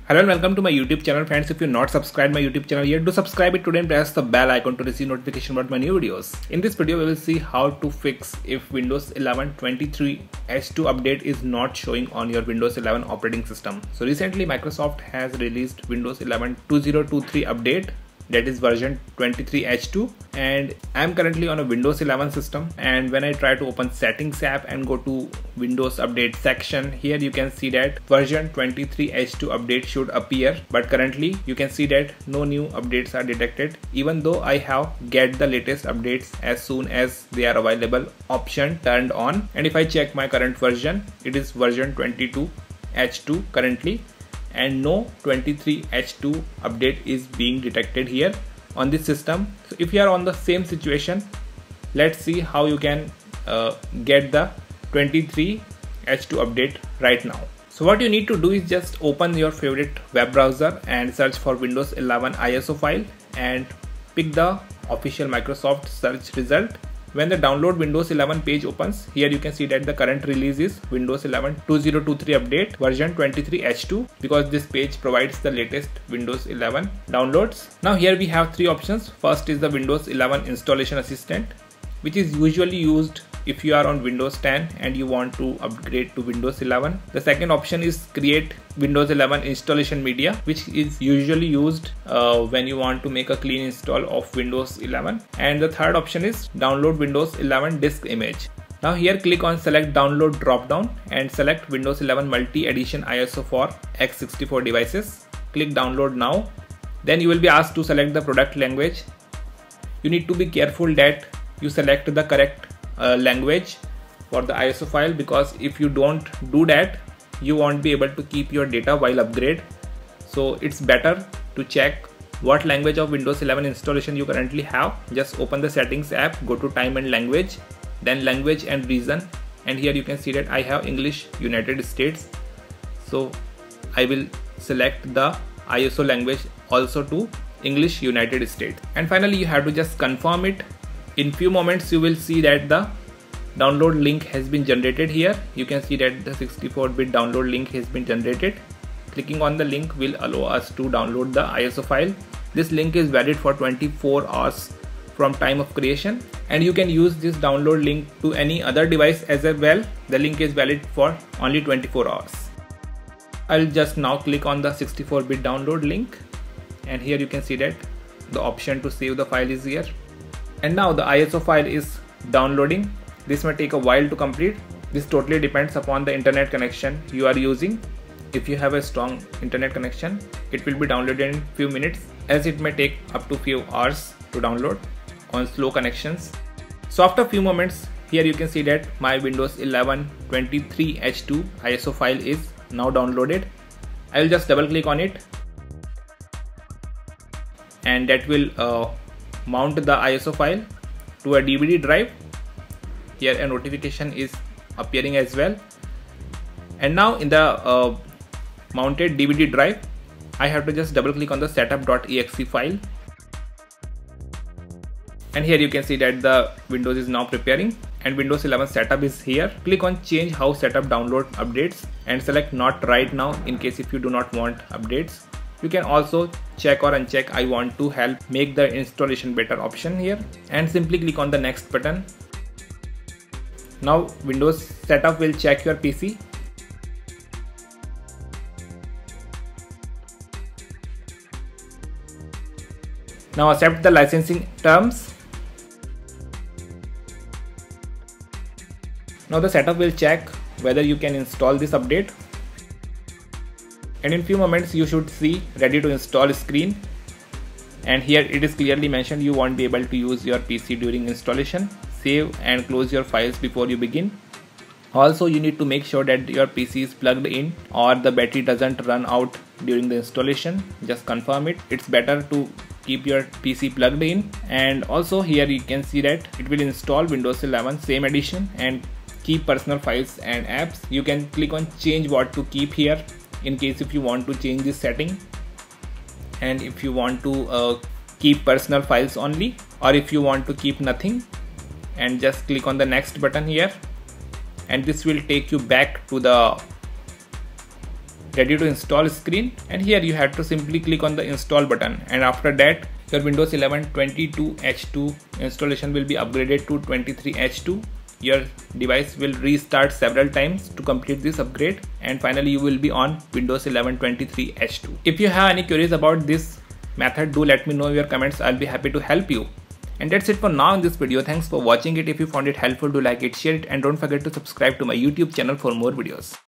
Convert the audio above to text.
Hello and welcome to my YouTube channel, friends. If you're not subscribed my YouTube channel yet, do subscribe it today and press the bell icon to receive notification about my new videos. In this video, we will see how to fix if Windows 11 23 H2 update is not showing on your Windows 11 operating system. So recently, Microsoft has released Windows 11 2023 update, that is version 23 H2, and I'm currently on a Windows 11 system. And when I try to open settings app and go to Windows update section, here you can see that version 23 H2 update should appear, but currently you can see that no new updates are detected, even though I have get the latest updates as soon as they are available option turned on. And if I check my current version, it is version 22 H2 currently, and no 23 H2 update is being detected here on this system. So if you are on the same situation, let's see how you can get the 23 H2 update right now. So what you need to do is just open your favorite web browser and search for Windows 11 ISO file and pick the official Microsoft search result. When the download Windows 11 page opens, here you can see that the current release is Windows 11 2023 update version 23 H2, because this page provides the latest Windows 11 downloads. Now here we have three options. First is the Windows 11 installation assistant, which is usually used if you are on Windows 10 and you want to upgrade to Windows 11. The second option is create Windows 11 installation media, which is usually used when you want to make a clean install of Windows 11. And the third option is download Windows 11 disk image. Now here click on select download drop down and select Windows 11 multi edition ISO for x64 devices. Click download now. Then you will be asked to select the product language. You need to be careful that you select the correct language for the ISO file, because if you don't do that, you won't be able to keep your data while upgrade. So it's better to check what language of Windows 11 installation you currently have. Just open the settings app, go to time and language, then language and region, and here you can see that I have English United States, so I will select the ISO language also to English United States. And finally you have to just confirm it. In few moments you will see that the download link has been generated. Here you can see that the 64-bit download link has been generated. Clicking on the link will allow us to download the ISO file. This link is valid for 24 hours from time of creation, and you can use this download link to any other device as well. The link is valid for only 24 hours. I'll just now click on the 64-bit download link, and here you can see that the option to save the file is here. And now the ISO file is downloading. This may take a while to complete. This totally depends upon the internet connection you are using. If you have a strong internet connection, it will be downloaded in few minutes, as it may take up to few hours to download on slow connections. So after few moments, here you can see that my Windows 11 23 H2 ISO file is now downloaded. I will just double click on it, and that will mount the ISO file to a DVD drive. Here a notification is appearing as well. And now in the mounted DVD drive, I have to just double click on the setup.exe file, and here you can see that the Windows is now preparing and Windows 11 setup is here. Click on change how setup download updates and select not right now in case if you do not want updates. You can also check or uncheck I want to help make the installation better option here, and simply click on the next button. Now Windows setup will check your PC. Now accept the licensing terms. Now the setup will check whether you can install this update, and in few moments you should see ready to install screen, and here it is clearly mentioned you won't be able to use your PC during installation. Save and close your files before you begin. Also you need to make sure that your PC is plugged in or the battery doesn't run out during the installation. Just confirm it. It's better to keep your PC plugged in. And also here you can see that it will install Windows 11 same edition and keep personal files and apps. You can click on change what to keep here in case if you want to change this setting, and if you want to keep personal files only, or if you want to keep nothing, and just click on the next button here, and this will take you back to the ready to install screen, and here you have to simply click on the install button, and after that your Windows 11 22H2 installation will be upgraded to 23H2. Your device will restart several times to complete this upgrade, and finally you will be on Windows 11 23H2. If you have any queries about this method, do let me know in your comments. I'll be happy to help you. And that's it for now in this video. Thanks for watching it. If you found it helpful, do like it, share it, and don't forget to subscribe to my YouTube channel for more videos.